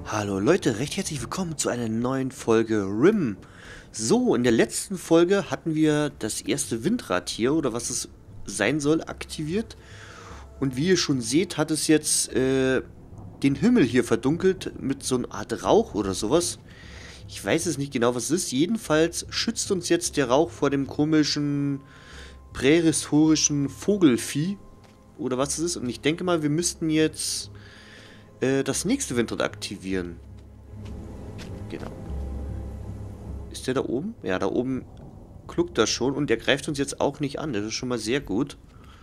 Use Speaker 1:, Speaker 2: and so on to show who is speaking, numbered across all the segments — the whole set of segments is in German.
Speaker 1: Hallo Leute, recht herzlich willkommen zu einer neuen Folge RIM. So, in der letzten Folge hatten wir das erste Windrad hier, oder was es sein soll, aktiviert. Und wie ihr schon seht, hat es jetzt den Himmel hier verdunkelt mit so einer Art Rauch oder sowas. Ich weiß es nicht genau, was es ist. Jedenfalls schützt uns jetzt der Rauch vor dem komischen prähistorischen Vogelvieh oder was es ist. Und ich denke mal, wir müssten jetzt das nächste Windrad aktivieren. Genau. Ist der da oben? Ja, da oben kluckt das schon und der greift uns jetzt auch nicht an. Das ist schon mal sehr gut.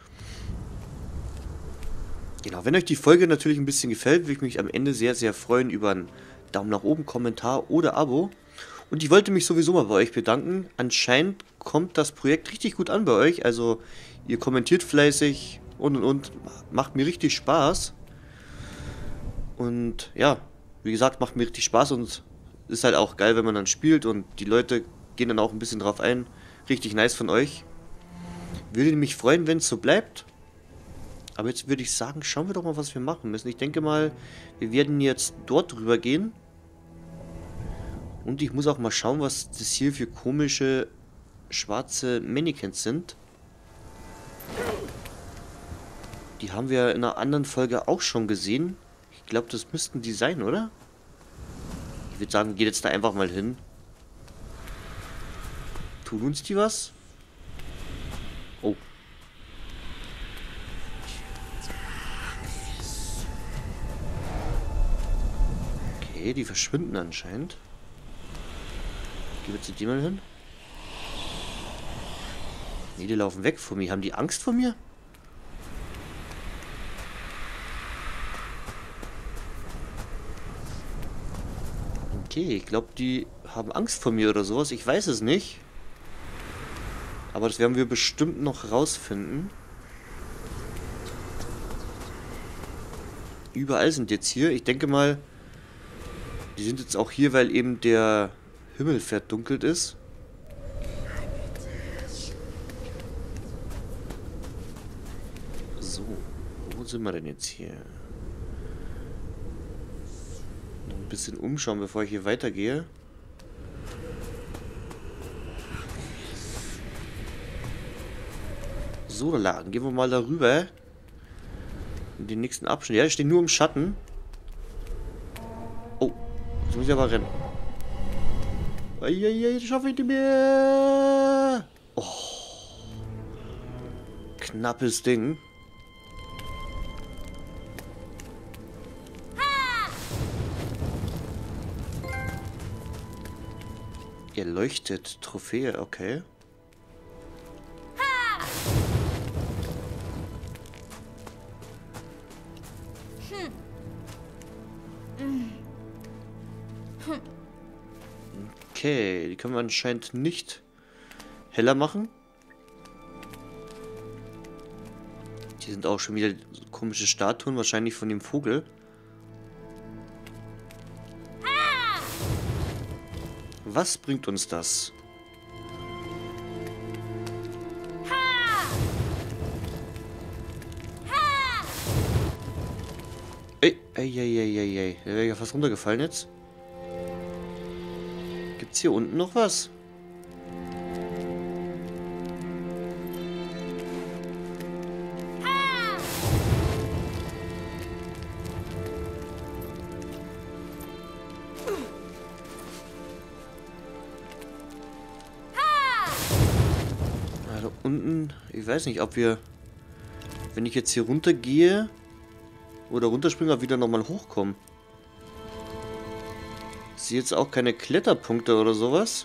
Speaker 1: Genau, wenn euch die Folge natürlich ein bisschen gefällt, würde ich mich am Ende sehr, sehr freuen über einen Daumen nach oben, Kommentar oder Abo. Und ich wollte mich sowieso mal bei euch bedanken. Anscheinend kommt das Projekt richtig gut an bei euch. Also ihr kommentiert fleißig und. Macht mir richtig Spaß. Und ja, wie gesagt, macht mir richtig Spaß und ist halt auch geil, wenn man dann spielt und die Leute gehen dann auch ein bisschen drauf ein. Richtig nice von euch. Würde mich freuen, wenn es so bleibt. Aber jetzt würde ich sagen, schauen wir doch mal, was wir machen müssen. Ich denke mal, wir werden jetzt dort drüber gehen. Und ich muss auch mal schauen, was das hier für komische schwarze Mannequins sind. Die haben wir in einer anderen Folge auch schon gesehen. Ich glaube, das müssten die sein, oder? Ich würde sagen, geht jetzt da einfach mal hin. Tun uns die was? Oh. Okay, die verschwinden anscheinend. Gehen wir zu dem mal hin. Nee, die laufen weg von mir. Haben die Angst vor mir? Okay, ich glaube, die haben Angst vor mir oder sowas. Ich weiß es nicht. Aber das werden wir bestimmt noch rausfinden. Überall sind jetzt hier. Ich denke mal, die sind jetzt auch hier, weil eben der Himmel verdunkelt ist. So, wo sind wir denn jetzt hier? Noch ein bisschen umschauen, bevor ich hier weitergehe. So, dann gehen wir mal darüber. In den nächsten Abschnitt. Ja, ich stehe nur im Schatten. Oh, jetzt muss ich aber rennen. Eieiei, das schaffe ich nicht mehr. Oh. Knappes Ding. Ihr leuchtet. Trophäe, okay. Okay, die können wir anscheinend nicht heller machen. Hier sind auch schon wieder so komische Statuen, wahrscheinlich von dem Vogel. Was bringt uns das? Ey, ey. Der wäre ja fast runtergefallen jetzt. Gibt's hier unten noch was? Da unten, ich weiß nicht, ob wir, wenn ich jetzt hier runter gehe oder runterspringe, wieder nochmal hochkommen. Ich sehe jetzt auch keine Kletterpunkte oder sowas.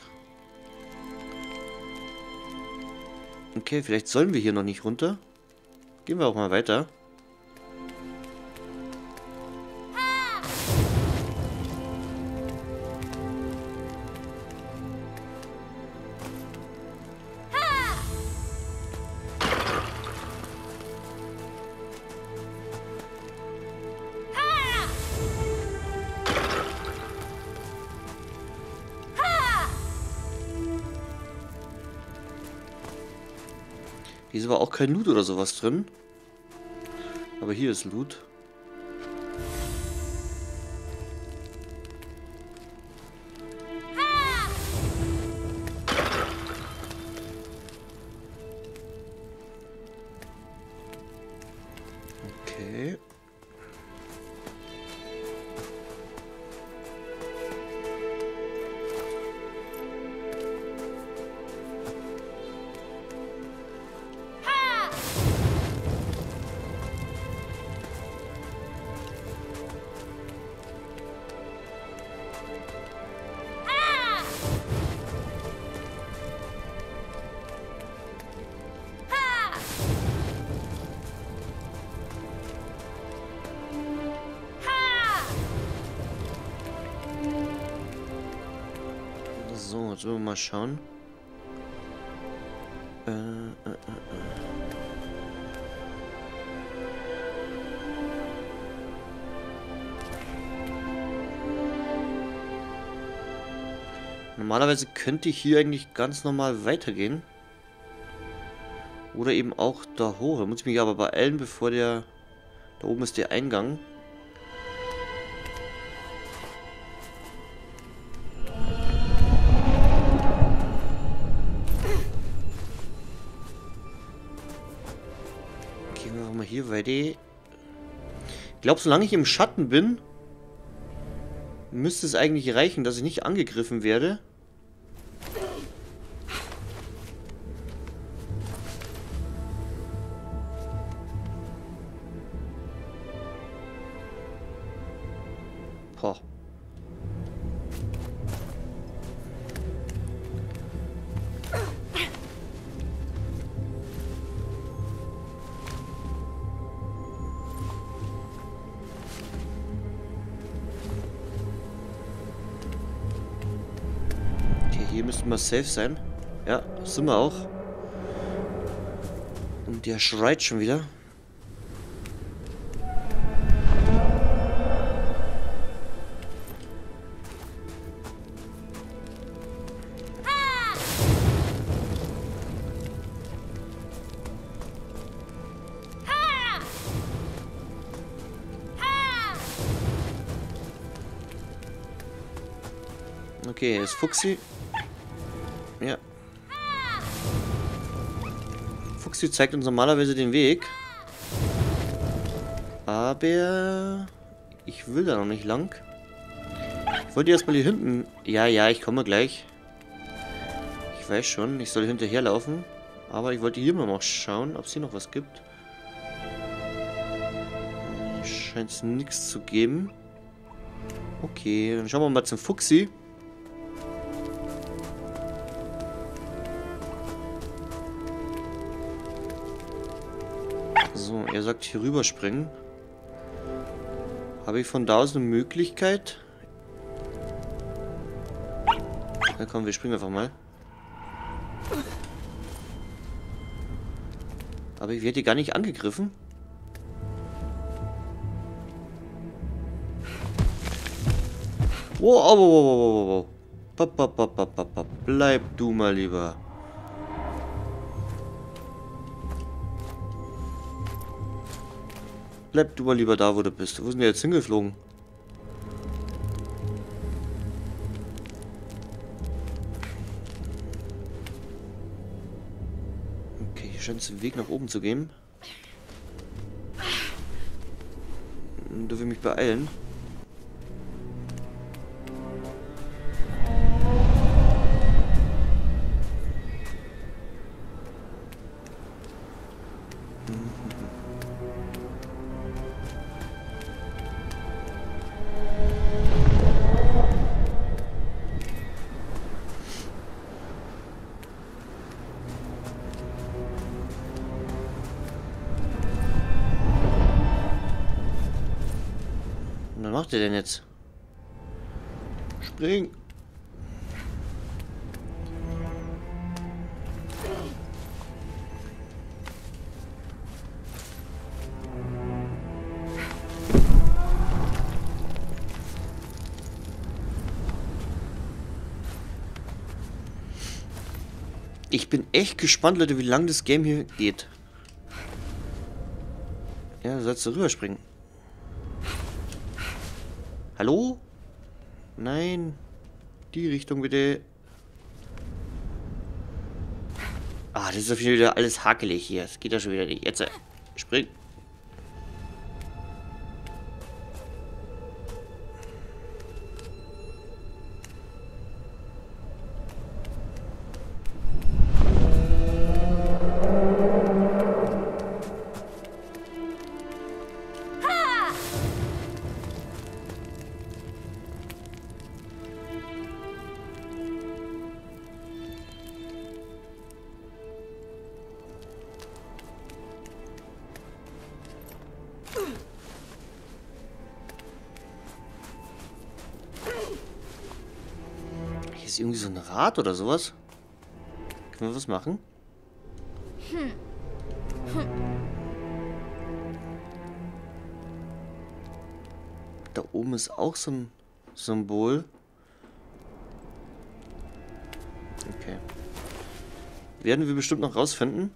Speaker 1: Okay, vielleicht sollen wir hier noch nicht runter. Gehen wir auch mal weiter. Hier ist aber auch kein Loot oder sowas drin. Aber hier ist Loot. So, jetzt wollen wir mal schauen. Normalerweise könnte ich hier eigentlich ganz normal weitergehen. Oder eben auch da hoch. Da muss ich mich aber beeilen, bevor der... Da oben ist der Eingang. Gehen wir mal hier weiter. Ich glaube, solange ich im Schatten bin, müsste es eigentlich reichen, dass ich nicht angegriffen werde. Boah. Okay, hier müssten wir safe sein. Ja, sind wir auch. Und der schreit schon wieder. Okay, hier ist Fuchsi. Ja. Fuchsi zeigt uns normalerweise den Weg. Aber ich will da noch nicht lang. Ich wollte erstmal hier hinten... Ja, ich komme gleich. Ich weiß schon, ich soll hinterherlaufen. Aber ich wollte hier mal noch schauen, ob es hier noch was gibt. Hier scheint es nichts zu geben. Okay, dann schauen wir mal zum Fuchsi. So, er sagt hier rüberspringen. Habe ich von da aus eine Möglichkeit? Na komm, wir springen einfach mal. Aber ich werde hier gar nicht angegriffen. Wow. Bleib du mal lieber. Bleib du mal lieber da, wo du bist. Wo sind wir jetzt hingeflogen? Okay, hier scheint es einen Weg nach oben zu geben. Du willst mich beeilen. Was macht der denn jetzt? Spring! Ich bin echt gespannt, Leute, wie lange das Game hier geht. Ja, sollst du rüberspringen? Hallo? Nein. Die Richtung bitte. Ah, das ist auf jeden Fall wieder alles hakelig hier. Das geht ja schon wieder nicht. Jetzt spring. ist irgendwie so ein Rad oder sowas. Können wir was machen? Da oben ist auch so ein Symbol. Okay. Werden wir bestimmt noch rausfinden.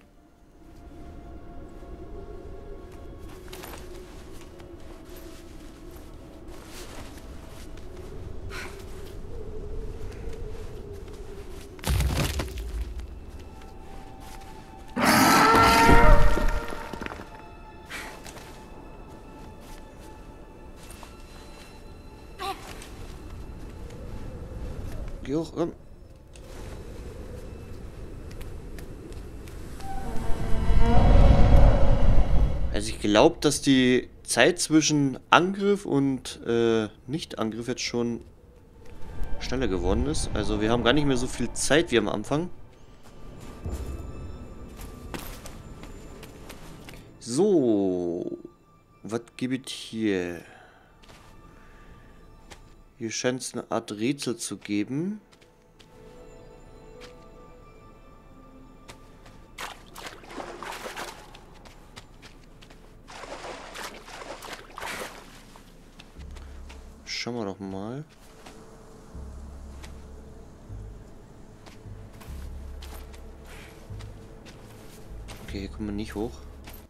Speaker 1: Geh hoch, komm. Also ich glaube, dass die Zeit zwischen Angriff und Nicht-Angriff jetzt schon schneller geworden ist. Also wir haben gar nicht mehr so viel Zeit wie am Anfang. So. Was gibt es hier? Hier scheint es eine Art Rätsel zu geben. Schauen wir doch mal. Okay, hier kommen wir nicht hoch.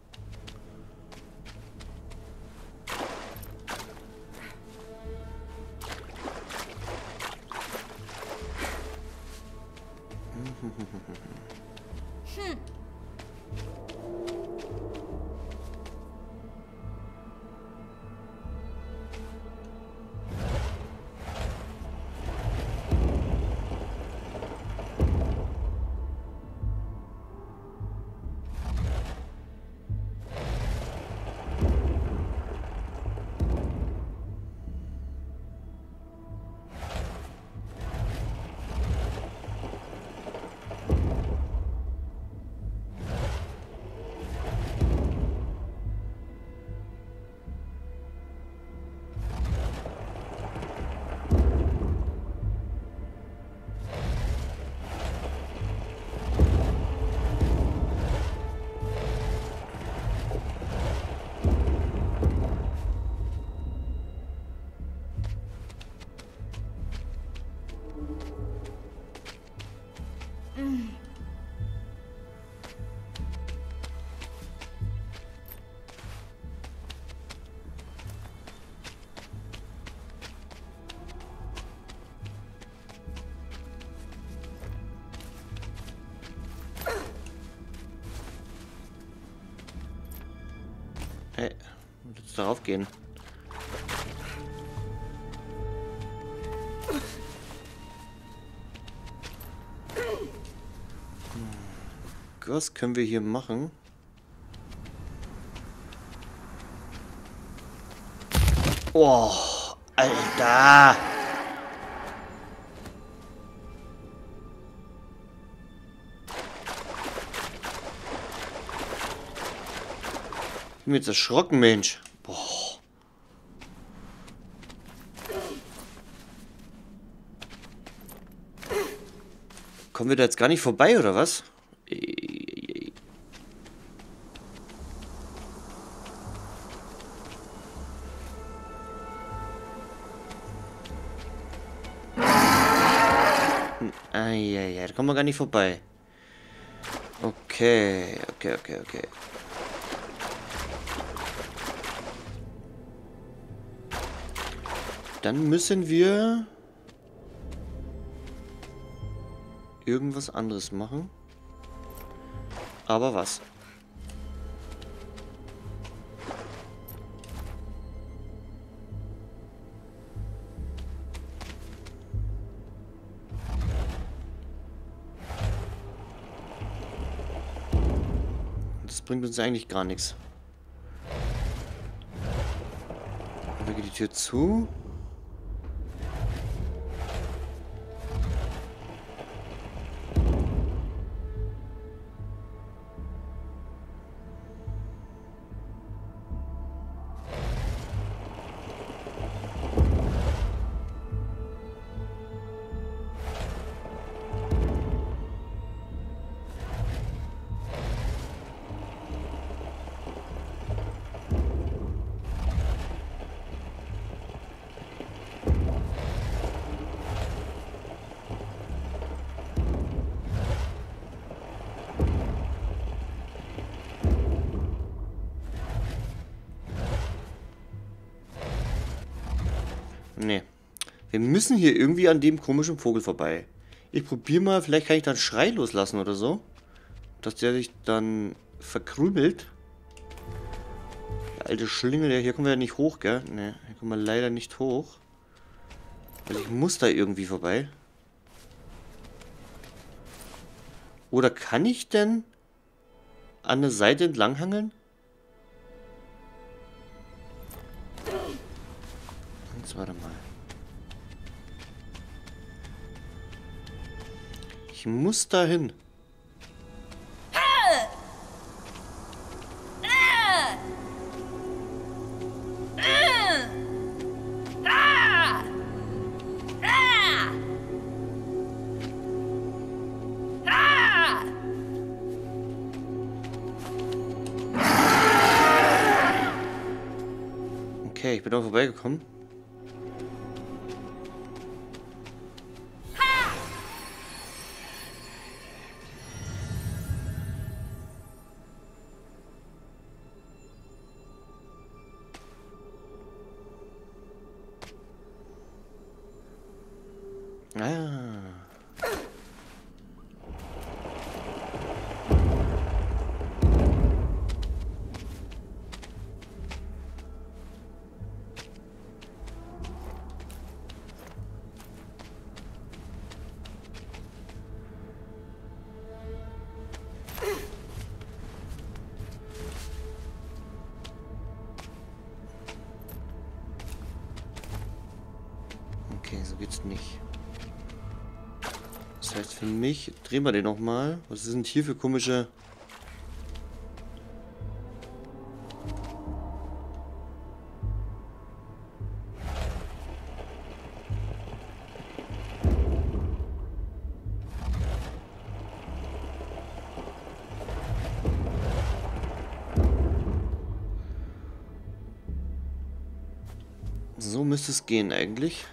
Speaker 1: Hey, jetzt darauf gehen. Was können wir hier machen? Oh, Alter! Ich bin jetzt erschrocken, Mensch. Boah. Kommen wir da jetzt gar nicht vorbei, oder was? Eieiei, da kommen wir gar nicht vorbei. Okay. Dann müssen wir irgendwas anderes machen. Aber was? Das bringt uns eigentlich gar nichts. Da geht die Tür zu. Nee. Wir müssen hier irgendwie an dem komischen Vogel vorbei. Ich probiere mal, vielleicht kann ich dann Schrei loslassen oder so. Dass der sich dann verkrümelt. Der alte Schlingel, der hier kommen wir ja nicht hoch, gell? Ne, hier kommen wir leider nicht hoch. Also ich muss da irgendwie vorbei. Oder kann ich denn an der Seite entlang hangeln? Jetzt warte mal. Ich muss da hin. Okay, ich bin da vorbeigekommen. Ah. Okay, so geht's nicht. Das heißt für mich, drehen wir den nochmal. Was sind hier für komische... So müsste es gehen eigentlich.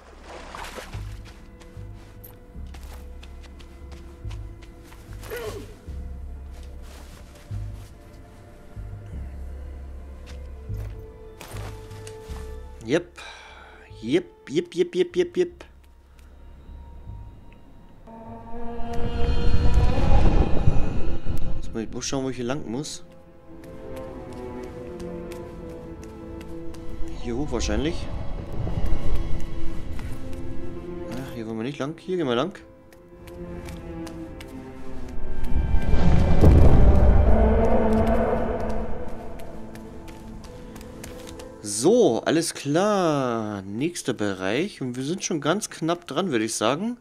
Speaker 1: Yep. Yep. Jetzt muss ich bloß schauen, wo ich hier lang muss. Hier hoch wahrscheinlich. Ach, hier wollen wir nicht lang. Hier gehen wir lang. So, alles klar. Nächster Bereich. Und wir sind schon ganz knapp dran, würde ich sagen.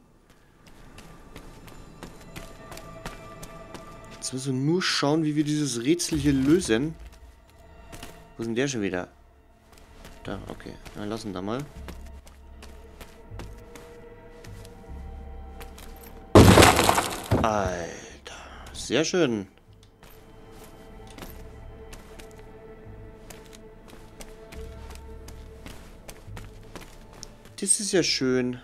Speaker 1: Jetzt müssen wir nur schauen, wie wir dieses Rätsel hier lösen. Wo ist denn der schon wieder? Da, okay. Dann lassen da mal. Alter. Sehr schön. Das ist ja schön.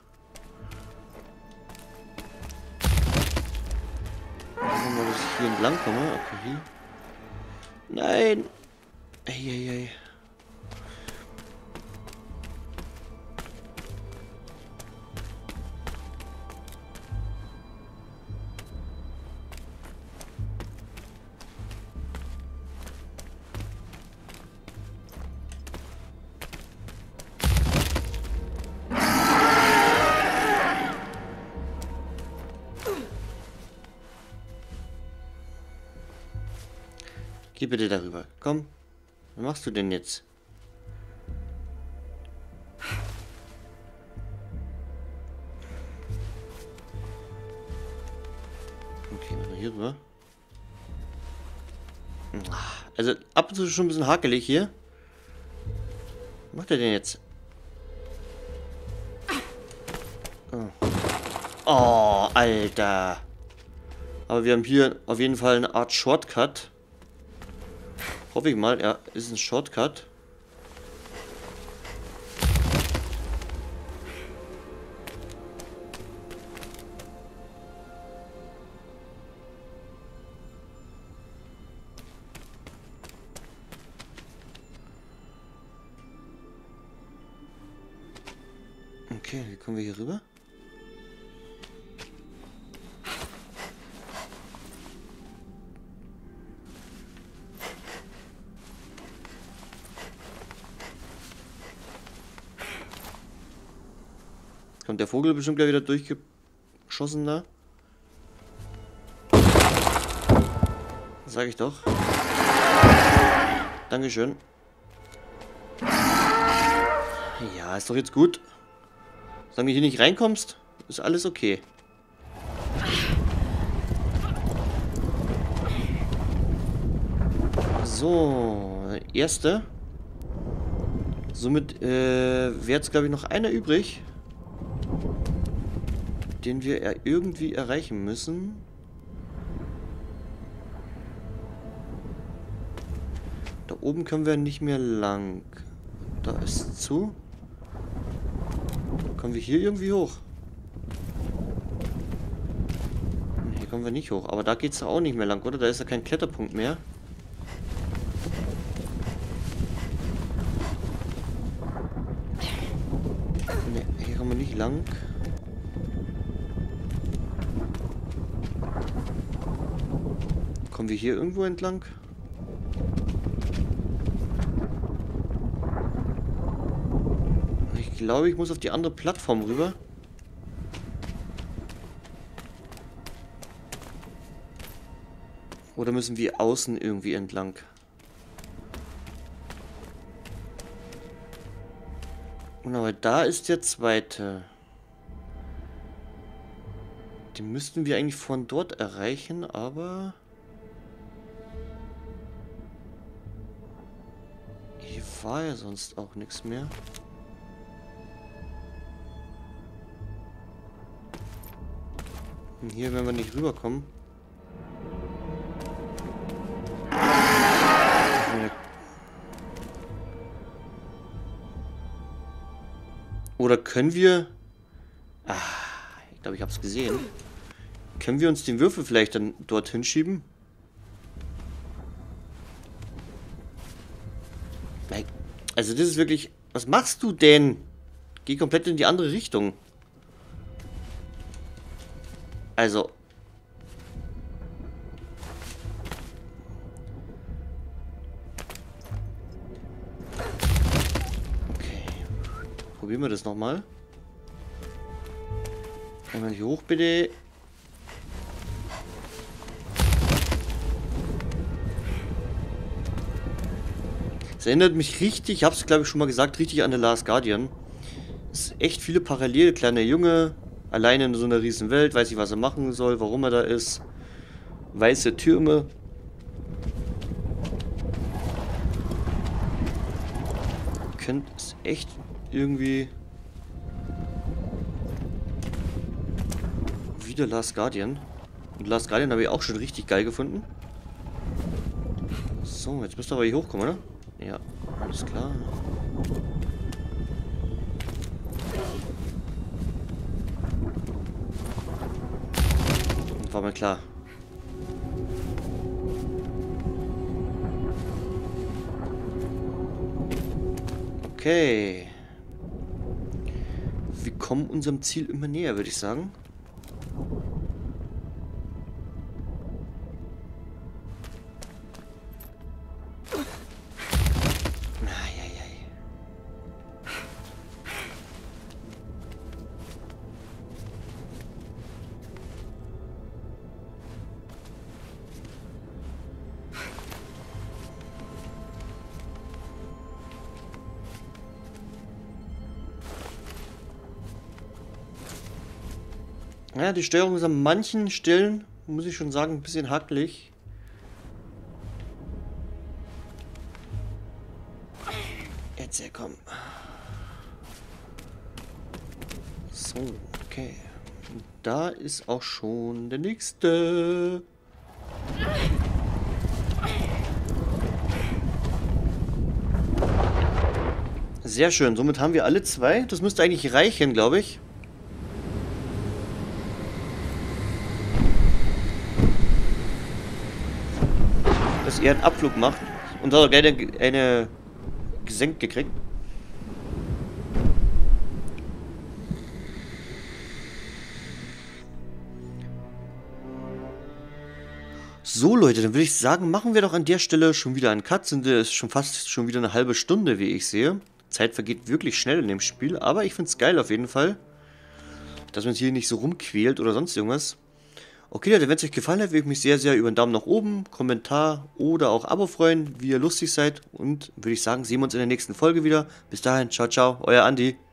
Speaker 1: Mal, dass ich hier entlang komme. Okay, hier. Nein. Eieiei. Geh bitte darüber. Komm. Was machst du denn jetzt? Okay, mal hier rüber. Also ab und zu schon ein bisschen hakelig hier. Was macht er denn jetzt? Oh, Alter. Aber wir haben hier auf jeden Fall eine Art Shortcut. Hoffe ich mal, ja, ist ein Shortcut. Okay, wie kommen wir hier rüber? Kommt der Vogel bestimmt gleich wieder durchgeschossen da. Sag ich doch. Dankeschön. Ja, ist doch jetzt gut. Solange du hier nicht reinkommst, ist alles okay. So, erste. Somit wäre jetzt, glaube ich, noch einer übrig, den wir irgendwie erreichen müssen. Da oben können wir nicht mehr lang. Da ist zu. Kommen wir hier irgendwie hoch? Hier kommen wir nicht hoch. Aber da geht es auch nicht mehr lang, oder? Da ist ja kein Kletterpunkt mehr. Ne, hier kommen wir nicht lang. Kommen wir hier irgendwo entlang? Ich glaube, ich muss auf die andere Plattform rüber. Oder müssen wir außen irgendwie entlang? Und aber da ist der zweite. Den müssten wir eigentlich von dort erreichen, aber... Hier war ja sonst auch nichts mehr. Und hier werden wir nicht rüberkommen. Oder können wir... Ah, ich glaube, ich habe es gesehen. Können wir uns den Würfel vielleicht dann dorthin schieben? Nein. Also das ist wirklich... Was machst du denn? Geh komplett in die andere Richtung. Also... Probieren wir das nochmal. Einmal hier hoch, bitte. Es erinnert mich richtig, ich habe es glaube ich schon mal gesagt, richtig an The Last Guardian. Es ist echt viele Parallele. Kleiner Junge, alleine in so einer riesen Welt, weiß nicht, was er machen soll, warum er da ist. Weiße Türme. Könnte es echt irgendwie wieder Last Guardian. Und Last Guardian habe ich auch schon richtig geil gefunden. So, jetzt müsst ihr aber hier hochkommen, oder? Ja, alles klar. War mir klar. Okay. Wir kommen unserem Ziel immer näher, würde ich sagen. Eieiei. Ja, die Steuerung ist an manchen Stellen, muss ich schon sagen, ein bisschen hakelig. Jetzt komm. So, okay. Und da ist auch schon der nächste. Sehr schön, somit haben wir alle zwei. Das müsste eigentlich reichen, glaube ich. Dass er einen Abflug macht. Und da hat er gleich eine gesenkt gekriegt. So Leute, dann würde ich sagen, machen wir doch an der Stelle schon wieder einen Cut. Sind es schon fast schon wieder eine halbe Stunde, wie ich sehe. Zeit vergeht wirklich schnell in dem Spiel, aber ich finde es geil auf jeden Fall, dass man hier nicht so rumquält oder sonst irgendwas. Okay Leute, wenn es euch gefallen hat, würde ich mich sehr, sehr über einen Daumen nach oben, Kommentar oder auch Abo freuen, wie ihr lustig seid. Und würde ich sagen, sehen wir uns in der nächsten Folge wieder. Bis dahin, ciao, ciao, euer Andi.